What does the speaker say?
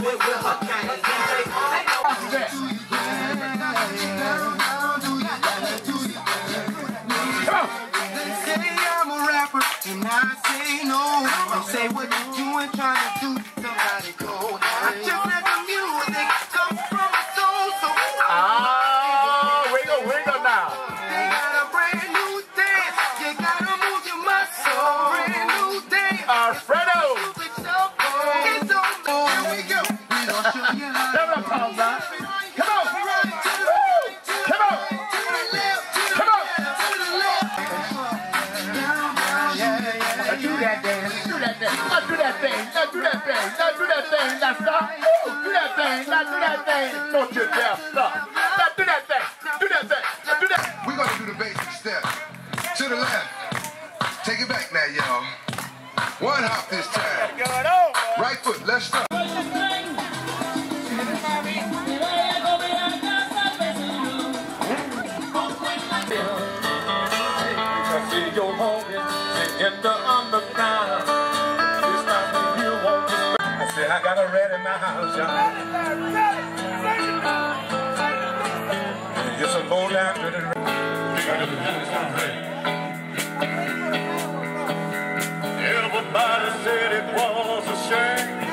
it with her gang. And I say no, I say what you doing, trying to do somebody cold. I just let the music come from my soul, so wiggle now. They got a brand new dance, you gotta move your muscle. Brand new dance, Alfredo. it's so cold. It's so cold. Here we go. We gon' show you how. That's what I'm talking about. Come on. Come on. Do that dance, do that thing, now do that thing, now do that thing, now do that thing, now stop, do that thing, now do that thing, don't you dare stop, now do that thing, do that thing, now do that. We're gonna do the basic step. To the left. Take it back now, y'all. One hop this time. Right foot, let's start. Your home in the underground. This time when you want this, I said I got a red in my house, y'all. It's a low down to the everybody said it was a shame.